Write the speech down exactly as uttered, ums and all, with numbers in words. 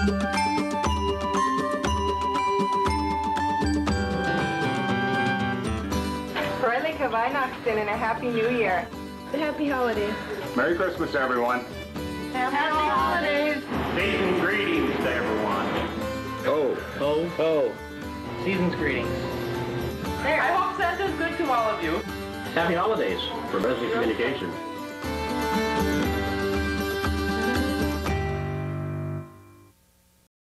Fröhliche Weihnachten and a Happy New Year. Happy holidays. Merry Christmas, everyone. Happy, Happy holidays. Season's greetings to everyone. Oh. Oh. Oh. Season's greetings. Hey, I hope Santa's good to all of you. Happy holidays from Bresnan Communications.